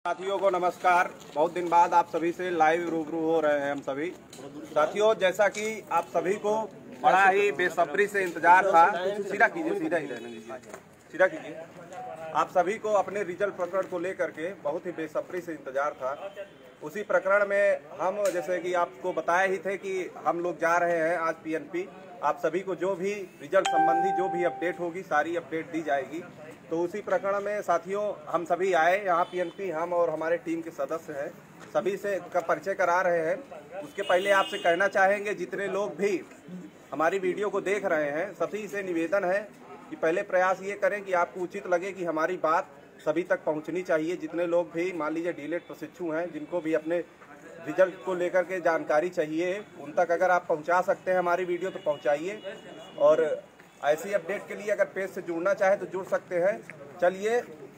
साथियों को नमस्कार। बहुत दिन बाद आप सभी से लाइव रूबरू हो रहे हैं हम सभी साथियों। जैसा कि आप सभी को बड़ा ही बेसब्री से इंतजार था, सीधा कीजिए, सीधा ही रहने दीजिए, सीधा कीजिए। आप सभी को अपने रिजल्ट प्रकरण को लेकर के बहुत ही बेसब्री से इंतजार था। उसी प्रकरण में हम जैसे कि आपको बताए ही थे कि हम लोग जा रहे हैं आज पीएनपी। आप सभी को जो भी रिजल्ट संबंधी जो भी अपडेट होगी सारी अपडेट दी जाएगी। तो उसी प्रकरण में साथियों हम सभी आए यहाँ पीएनपी, हम और हमारे टीम के सदस्य हैं, सभी से का परिचय करा रहे हैं। उसके पहले आपसे कहना चाहेंगे जितने लोग भी हमारी वीडियो को देख रहे हैं सभी से निवेदन है कि पहले प्रयास ये करें कि आपको उचित लगे कि हमारी बात सभी तक पहुंचनी चाहिए। जितने लोग भी मान लीजिए डीलेट प्रशिक्षु हैं, जिनको भी अपने रिजल्ट को लेकर के जानकारी चाहिए, उन तक अगर आप पहुंचा सकते हैं हमारी वीडियो तो पहुंचाइए। और ऐसी अपडेट के लिए अगर पेज से जुड़ना चाहे तो जुड़ सकते हैं। चलिए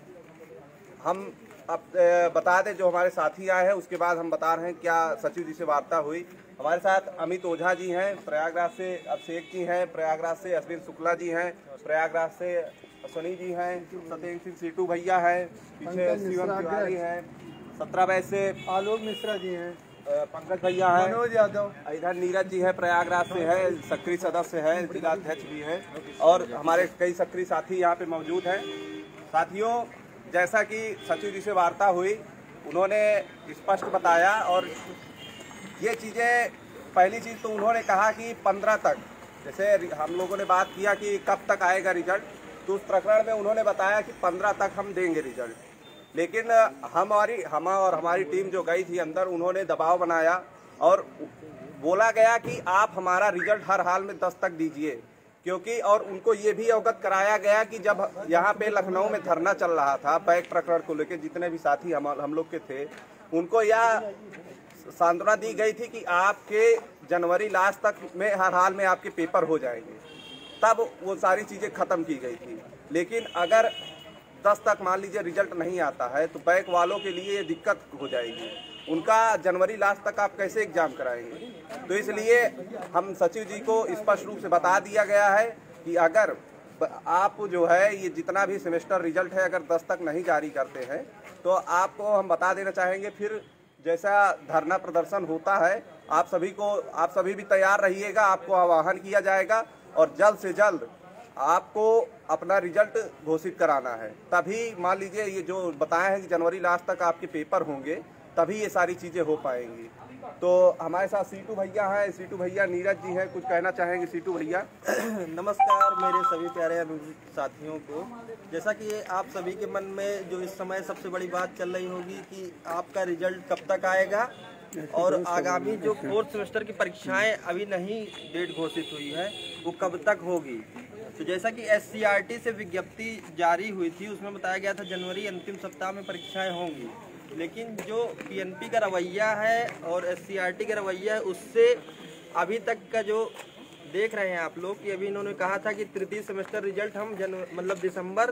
हम अब बता दें जो हमारे साथी आए हैं, उसके बाद हम बता रहे हैं क्या सचिव जी से वार्ता हुई। हमारे साथ अमित ओझा जी हैं, प्रयागराज से अभिषेक जी हैं, प्रयागराज से अश्विन शुक्ला जी हैं, प्रयागराज से अश्वनी जी हैं, सत्येंद्र सिंह सीटू भैया हैं, पीछे शिवम तिवारी हैं, 17 बैच से आलोक मिश्रा जी हैं, पंकज भैया हैं, मनोज यादव, इधर नीरज जी है, प्रयागराज से है, सक्रिय सदस्य है, जिला अध्यक्ष भी है, और हमारे कई सक्रिय साथी यहाँ पे मौजूद हैं। साथियों जैसा कि सचिव जी से वार्ता हुई, उन्होंने स्पष्ट बताया और ये चीज़ें, पहली चीज़ तो उन्होंने कहा कि 15 तक, जैसे हम लोगों ने बात किया कि कब तक आएगा रिजल्ट, तो उस प्रकरण में उन्होंने बताया कि 15 तक हम देंगे रिजल्ट। लेकिन हम और हमारी टीम जो गई थी अंदर, उन्होंने दबाव बनाया और बोला गया कि आप हमारा रिजल्ट हर हाल में 10 तक दीजिए, क्योंकि और उनको ये भी अवगत कराया गया कि जब यहाँ पे लखनऊ में धरना चल रहा था बैक प्रकरण को लेकर, जितने भी साथी हम लोग के थे, उनको यह सांत्वना दी गई थी कि आपके जनवरी लास्ट तक में हर हाल में आपके पेपर हो जाएंगे, तब वो सारी चीज़ें ख़त्म की गई थी। लेकिन अगर 10 तक मान लीजिए रिजल्ट नहीं आता है तो बैक वालों के लिए ये दिक्कत हो जाएगी, उनका जनवरी लास्ट तक आप कैसे एग्जाम कराएंगे। तो इसलिए हम सचिव जी को स्पष्ट रूप से बता दिया गया है कि अगर आप जो है ये जितना भी सेमेस्टर रिजल्ट है अगर 10 तक नहीं जारी करते हैं तो आपको हम बता देना चाहेंगे, फिर जैसा धरना प्रदर्शन होता है आप सभी भी तैयार रहिएगा। आपको आह्वान किया जाएगा और जल्द से जल्द आपको अपना रिजल्ट घोषित कराना है, तभी मान लीजिए ये जो बताए हैं कि जनवरी लास्ट तक आपके पेपर होंगे, तभी ये सारी चीज़ें हो पाएंगी। तो हमारे साथ सीटू भैया हैं, सीटू भैया, नीरज जी हैं, कुछ कहना चाहेंगे सीटू भैया? नमस्कार मेरे सभी प्यारे साथियों को। जैसा कि आप सभी के मन में जो इस समय सबसे बड़ी बात चल रही होगी कि आपका रिजल्ट कब तक आएगा, और आगामी जो 4th सेमेस्टर की परीक्षाएं अभी नहीं डेट घोषित हुई है वो कब तक होगी। तो जैसा कि SCRT से विज्ञप्ति जारी हुई थी, उसमें बताया गया था जनवरी अंतिम सप्ताह में परीक्षाएं होंगी, लेकिन जो PNP का रवैया है और SCRT का रवैया है, उससे अभी तक का जो देख रहे हैं आप लोग कि अभी इन्होंने कहा था कि तृतीय सेमेस्टर रिजल्ट हम दिसंबर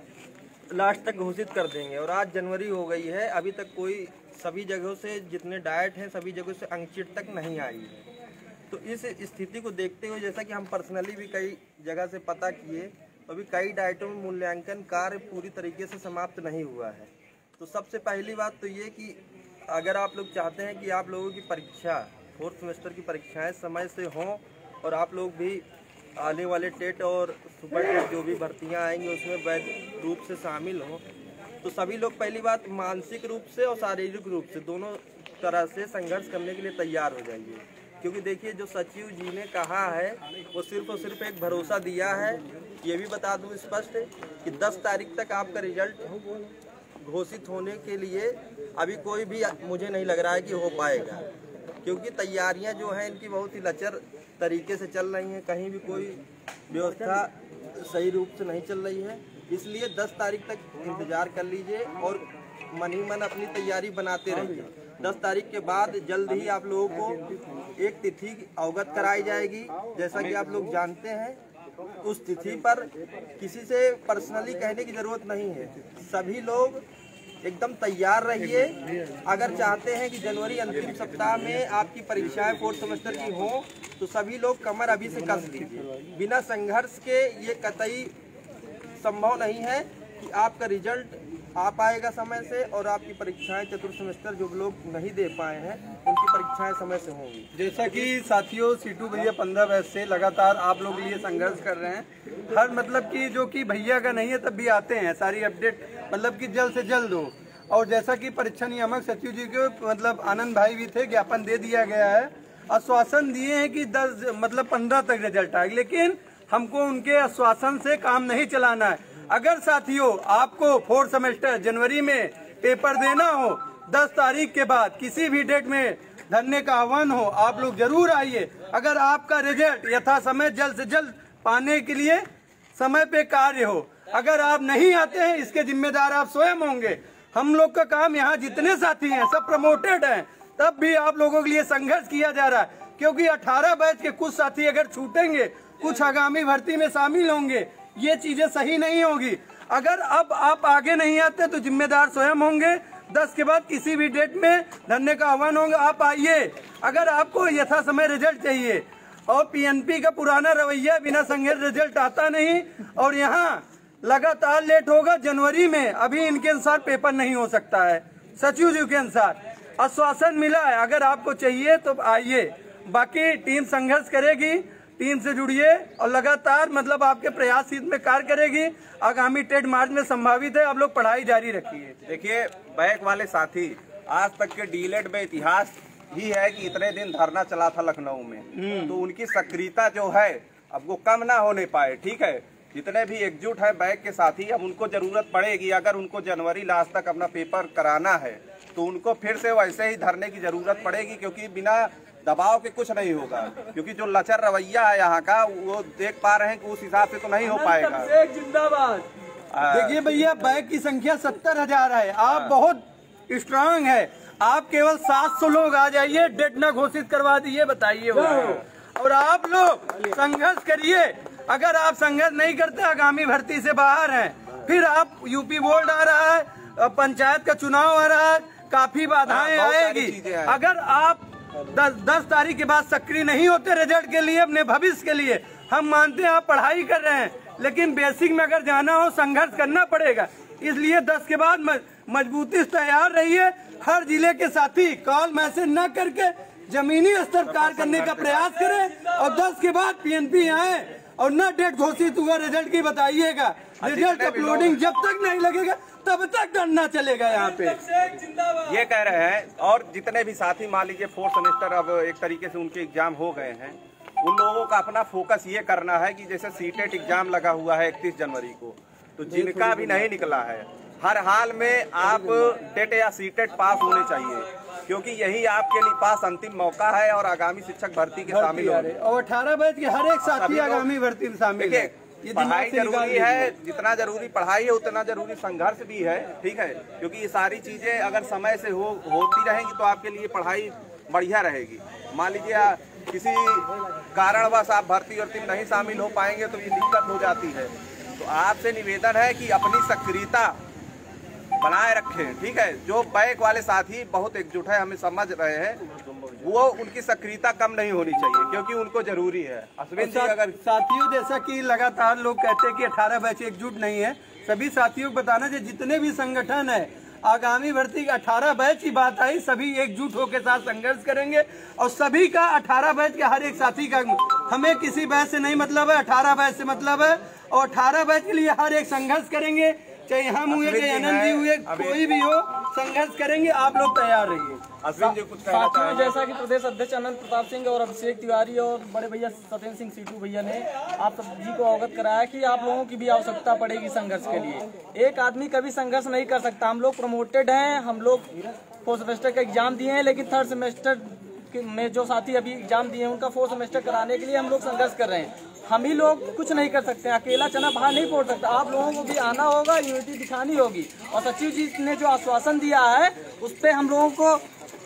लास्ट तक घोषित कर देंगे, और आज जनवरी हो गई है, अभी तक कोई सभी जगहों से जितने डाइट हैं सभी जगहों से अंकशीट तक नहीं आई है। तो इस स्थिति को देखते हुए, जैसा कि हम पर्सनली भी कई जगह से पता किए, तो अभी कई डाइटों में मूल्यांकन कार्य पूरी तरीके से समाप्त नहीं हुआ है। तो सबसे पहली बात तो ये कि अगर आप लोग चाहते हैं कि आप लोगों की परीक्षा 4th सेमेस्टर की परीक्षाएं समय से हों और आप लोग भी आने वाले टेट और सुपर टेट जो भी भर्तियां आएंगी उसमें वैध रूप से शामिल हों, तो सभी लोग पहली बात मानसिक रूप से और शारीरिक रूप से दोनों तरह से संघर्ष करने के लिए तैयार हो जाइए। क्योंकि देखिए जो सचिव जी ने कहा है वो सिर्फ और सिर्फ एक भरोसा दिया है। ये भी बता दूं स्पष्ट कि 10 तारीख तक आपका रिजल्ट घोषित होने के लिए अभी कोई भी मुझे नहीं लग रहा है कि हो पाएगा, क्योंकि तैयारियां जो हैं इनकी बहुत ही लचर तरीके से चल रही हैं, कहीं भी कोई व्यवस्था सही रूप से नहीं चल रही है। इसलिए 10 तारीख तक इंतज़ार कर लीजिए और मन ही मन अपनी तैयारी बनाते रहिए। 10 तारीख के बाद जल्द ही आप लोगों को एक तिथि अवगत कराई जाएगी। जैसा कि आप लोग जानते हैं, उस तिथि पर किसी से पर्सनली कहने की ज़रूरत नहीं है, सभी लोग एकदम तैयार रहिए। अगर चाहते हैं कि जनवरी अंतिम सप्ताह में आपकी परीक्षाएं 4th सेमेस्टर की हों, तो सभी लोग कमर अभी से कस लीजिए। बिना संघर्ष के ये कतई संभव नहीं है कि आपका रिजल्ट आ पाएगा समय से, और आपकी परीक्षाएं चतुर्थ सेमेस्टर जो लोग नहीं दे पाए हैं उनकी परीक्षाएं समय से होंगी। जैसा कि साथियों सीटू भैया 15 वर्ष से लगातार आप लोग लिए संघर्ष कर रहे हैं, हर मतलब कि जो कि भैया का नहीं है तब भी आते हैं, सारी अपडेट मतलब कि जल्द से जल्द हो। और जैसा कि परीक्षा नियामक सचिव जी के मतलब आनंद भाई भी थे, ज्ञापन दे दिया गया है, आश्वासन दिए हैं कि 15 तक रिजल्ट आएगा, लेकिन हमको उनके आश्वासन से काम नहीं चलाना है। अगर साथियों आपको 4th सेमेस्टर जनवरी में पेपर देना हो, 10 तारीख के बाद किसी भी डेट में धरने का आह्वान हो, आप लोग जरूर आइए। अगर आपका रिजल्ट यथा समय जल्द से जल्द पाने के लिए समय पे कार्य हो, अगर आप नहीं आते हैं इसके जिम्मेदार आप स्वयं होंगे। हम लोग का काम यहाँ जितने साथी हैं सब प्रमोटेड हैं, तब भी आप लोगों के लिए संघर्ष किया जा रहा है, क्योंकि 18 बैच के कुछ साथी अगर छूटेंगे, कुछ आगामी भर्ती में शामिल होंगे, ये चीजें सही नहीं होगी। अगर अब आप आगे नहीं आते तो जिम्मेदार स्वयं होंगे। 10 के बाद किसी भी डेट में धरने का आह्वान होगा, आप आइए। अगर आपको यथा समय रिजल्ट चाहिए, और पीएनपी का पुराना रवैया बिना संघर्ष रिजल्ट आता नहीं, और यहाँ लगातार लेट होगा। जनवरी में अभी इनके अनुसार पेपर नहीं हो सकता है, सचिव जी के अनुसार आश्वासन मिला है। अगर आपको चाहिए तो आइए, बाकी टीम संघर्ष करेगी, टीम से जुड़िए और लगातार मतलब आपके प्रयास हित में कार्य करेगी। आगामी टेट मार्च में संभावित है, आप लोग पढ़ाई जारी रखिए। देखिए, बैक वाले साथी आज तक के डीलेट में इतिहास ही है कि इतने दिन धरना चला था लखनऊ में, तो उनकी सक्रियता जो है अब वो कम ना होने पाए। ठीक है, जितने भी एकजुट है बैक के साथी, अब उनको जरूरत पड़ेगी, अगर उनको जनवरी लास्ट तक अपना पेपर कराना है तो उनको फिर से वैसे ही धरने की जरूरत पड़ेगी, क्योंकि बिना दबाव के कुछ नहीं होगा। क्योंकि जो लचर रवैया है यहाँ का, वो देख पा रहे हैं कि उस हिसाब से तो नहीं हो पाएगा। जिंदाबाद। देखिए भैया, बैग की संख्या 70,000 है, आप बहुत स्ट्रांग है। आप केवल 700 लोग आ जाइए, डेट ना घोषित करवा दीजिए, बताइए। और आप लोग संघर्ष करिए। अगर आप संघर्ष नहीं करते, आगामी भर्ती से बाहर हैं, फिर आप यूपी बोर्ड आ रहा है, पंचायत का चुनाव आ रहा है, काफी बाधाएं आएगी। अगर आप 10 तारीख के बाद सक्रिय नहीं होते रिजल्ट के लिए, अपने भविष्य के लिए, हम मानते हैं आप पढ़ाई कर रहे हैं, लेकिन बेसिक में अगर जाना हो संघर्ष करना पड़ेगा। इसलिए 10 के बाद मजबूती से तैयार रहिए। हर जिले के साथी कॉल मैसेज न करके जमीनी स्तर कार्य करने का प्रयास करें, और 10 के बाद पीएनपी आए और न डेट घोषित हुआ रिजल्ट की बताइएगा। रिजल्ट अपलोडिंग जब तक नहीं लगेगा तब तक धरना चलेगा यहाँ पे, ये कह रहे हैं। और जितने भी साथी मान लीजिए 4th सेमेस्टर अब एक तरीके से उनके एग्जाम हो गए हैं, उन लोगों का अपना फोकस ये करना है कि जैसे सीटेट एग्जाम लगा हुआ है 31 जनवरी को, तो जिनका अभी नहीं निकला है, हर हाल में आप टेट या सीटेट पास होने चाहिए, क्योंकि यही आपके लिए पास अंतिम मौका है और आगामी शिक्षक भर्ती के शामिल होने। और 18 बैच के हर एक साथी आगामी भर्ती में शामिल है। पढ़ाई जरूरी है, जितना जरूरी पढ़ाई है उतना जरूरी संघर्ष भी है। ठीक है, क्योंकि ये सारी चीजें अगर समय से होती रहेंगी तो आपके लिए पढ़ाई बढ़िया रहेगी। मान लीजिए किसी कारणवश आप भर्ती वर्ती में नहीं शामिल हो पाएंगे तो ये दिक्कत हो जाती है। तो आपसे निवेदन है कि अपनी सक्रियता बनाए रखें। ठीक है, जो बैक वाले साथी बहुत एकजुट है, हमें समझ रहे हैं, वो उनकी सक्रियता कम नहीं होनी चाहिए, क्योंकि उनको जरूरी है। अश्विन जी, अगर साथियों जैसा कि लगातार लोग कहते हैं कि 18 बैच एकजुट नहीं है, सभी साथियों को बताना चाहिए जितने भी संगठन है, आगामी भर्ती का 18 बैच की बात आई, सभी एकजुट होकर साथ संघर्ष करेंगे। और सभी का 18 बैच के हर एक साथी का, हमें किसी बैच से नहीं मतलब है, 18 बैच से मतलब है, और 18 बैच के लिए हर एक संघर्ष करेंगे, चाहे हम हुए, चाहे आनंद जी हुए, कोई भी हो, संघर्ष करेंगे। आप लोग तैयार रहिए। अश्विन जी कुछ साथियों, जैसा कि प्रदेश अध्यक्ष अनंत प्रताप सिंह और अभिषेक तिवारी और बड़े भैया सत्येंद्र सिंह सीटू भैया ने आप सभी को अवगत कराया कि आप लोगों की भी आवश्यकता पड़ेगी संघर्ष के लिए। एक आदमी कभी संघर्ष नहीं कर सकता। हम लोग प्रमोटेड हैं, हम लोग 4th सेमेस्टर का एग्जाम दिए हैं, लेकिन 3rd सेमेस्टर में जो साथी अभी एग्जाम दिए हैं उनका 4th सेमेस्टर कराने के लिए हम लोग संघर्ष कर रहे हैं। हम ही लोग कुछ नहीं कर सकते, अकेला चना बाहर नहीं फोड़ सकता। आप लोगों को भी आना होगा, यूनिटी दिखानी होगी। और सचिव जी ने जो आश्वासन दिया है उस पर हम लोगों को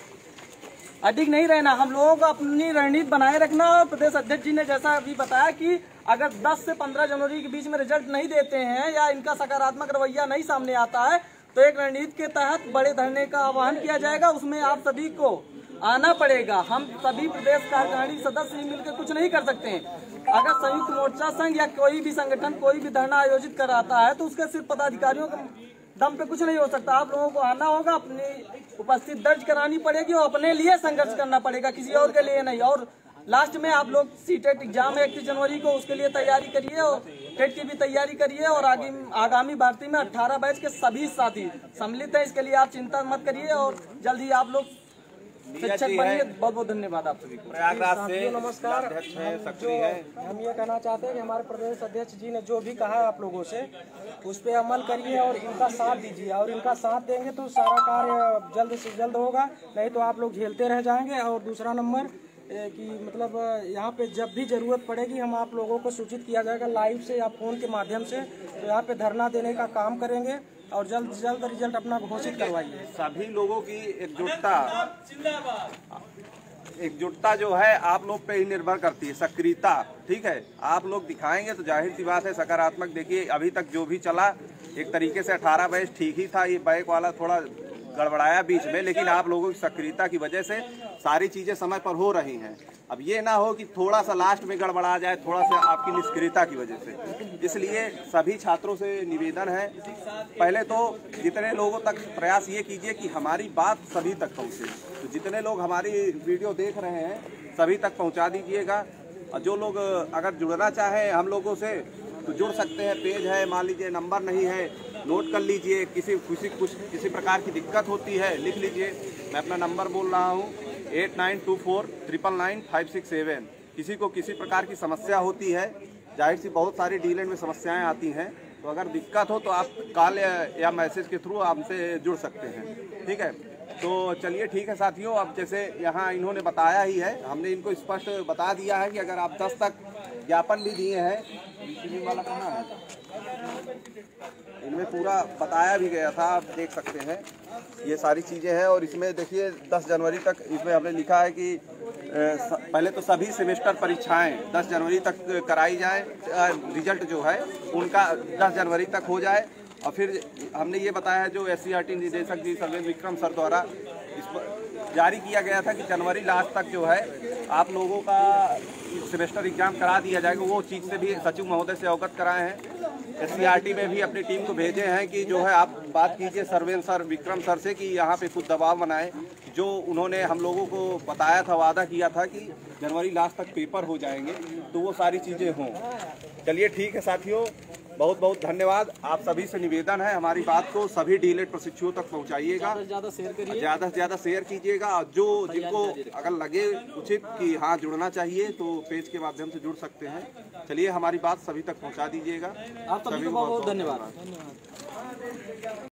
अडिग नहीं रहना, हम लोगों को अपनी रणनीति बनाए रखना। और प्रदेश अध्यक्ष जी ने जैसा अभी बताया कि अगर 10 से 15 जनवरी के बीच में रिजल्ट नहीं देते हैं या इनका सकारात्मक रवैया नहीं सामने आता है, तो एक रणनीति के तहत बड़े धरने का आह्वान किया जाएगा। उसमें आप सभी को आना पड़ेगा। हम सभी प्रदेश कार्यकारिणी सदस्य मिलकर कुछ नहीं कर सकते हैं। अगर संयुक्त मोर्चा संघ या कोई भी संगठन कोई भी धरना आयोजित कराता है तो उसके सिर्फ पदाधिकारियों का दम पे कुछ नहीं हो सकता। आप लोगों को आना होगा, अपनी उपस्थिति दर्ज करानी पड़ेगी और अपने लिए संघर्ष करना पड़ेगा, किसी और के लिए नहीं। और लास्ट में आप लोग सीटेट एग्जाम है 31 जनवरी को, उसके लिए तैयारी करिए और टेट की भी तैयारी करिए। और आगामी भर्ती में 18 बैच के सभी साथी सम्मिलित हैं, इसके लिए आप चिंता मत करिए और जल्द ही आप लोग शिक्षक बनिए। बहुत बहुत धन्यवाद आप सभी को। प्रयागराज से नमस्कार। हम ये कहना चाहते हैं कि हमारे प्रदेश अध्यक्ष जी ने जो भी कहा है आप लोगों से, उस पर अमल करिए और इनका साथ दीजिए। और इनका साथ देंगे तो सारा कार्य जल्द से जल्द होगा, नहीं तो आप लोग झेलते रह जाएंगे। और दूसरा नंबर कि मतलब यहाँ पे जब भी जरूरत पड़ेगी हम आप लोगों को सूचित किया जाएगा लाइव से या फोन के माध्यम से। तो यहाँ पे धरना देने का काम करेंगे और जल्द से जल्द रिजल्ट अपना घोषित करवाइए। सभी लोगों की एकजुटता जो है आप लोग पे ही निर्भर करती है, सक्रियता। ठीक है, आप लोग दिखाएंगे तो जाहिर सी बात है सकारात्मक। देखिए अभी तक जो भी चला एक तरीके से 18 बैच ठीक ही था, ये बैक वाला थोड़ा गड़बड़ाया बीच में, लेकिन आप लोगों की सक्रियता की वजह से सारी चीजें समय पर हो रही हैं। अब ये ना हो कि थोड़ा सा लास्ट में गड़बड़ा जाए, थोड़ा सा आपकी निष्क्रियता की वजह से। इसलिए सभी छात्रों से निवेदन है, पहले तो जितने लोगों तक प्रयास ये कीजिए कि हमारी बात सभी तक पहुँचे। तो जितने लोग हमारी वीडियो देख रहे हैं सभी तक पहुँचा दीजिएगा। और जो लोग अगर जुड़ना चाहें हम लोगों से तो जुड़ सकते हैं। पेज है, मान लीजिए नंबर नहीं है, नोट कर लीजिए। किसी प्रकार की दिक्कत होती है लिख लीजिए। मैं अपना नंबर बोल रहा हूँ 8924999567। किसी को किसी प्रकार की समस्या होती है, जाहिर सी बहुत सारी डील में समस्याएं आती हैं, तो अगर दिक्कत हो तो आप कॉल या मैसेज के थ्रू हमसे जुड़ सकते हैं। ठीक है, तो चलिए ठीक है साथियों। अब जैसे यहाँ इन्होंने बताया ही है, हमने इनको स्पष्ट बता दिया है कि अगर आप 10 तक ज्ञापन भी दिए हैं, वाला कहाँ है, इनमें पूरा बताया भी गया था, आप देख सकते हैं ये सारी चीज़ें हैं। और इसमें देखिए 10 जनवरी तक इसमें हमने लिखा है कि पहले तो सभी सेमेस्टर परीक्षाएं 10 जनवरी तक कराई जाए, रिजल्ट जो है उनका 10 जनवरी तक हो जाए। और फिर हमने ये बताया है जो SCERT निदेशक जी सर्वेश विक्रम सर द्वारा जारी किया गया था कि जनवरी लास्ट तक जो है आप लोगों का सेमेस्टर एग्जाम करा दिया जाएगा, वो चीज़ से भी सचिव महोदय से अवगत कराए हैं। SCERT में भी अपनी टीम को भेजे हैं कि जो है आप बात कीजिए सर्वेश सर विक्रम सर से कि यहाँ पे कुछ दबाव बनाए। जो उन्होंने हम लोगों को बताया था, वादा किया था कि जनवरी लास्ट तक पेपर हो जाएंगे, तो वो सारी चीज़ें हों। चलिए ठीक है साथियों, बहुत बहुत धन्यवाद। आप सभी से निवेदन है हमारी बात को सभी डीलेट प्रशिक्षुओं तक पहुंचाइएगा, ज़्यादा से ज़्यादा शेयर कीजिएगा। जो जिनको अगर लगे उचित कि हाँ जुड़ना चाहिए तो पेज के माध्यम से जुड़ सकते हैं। चलिए हमारी बात सभी तक पहुंचा दीजिएगा। आप सभी को बहुत धन्यवाद।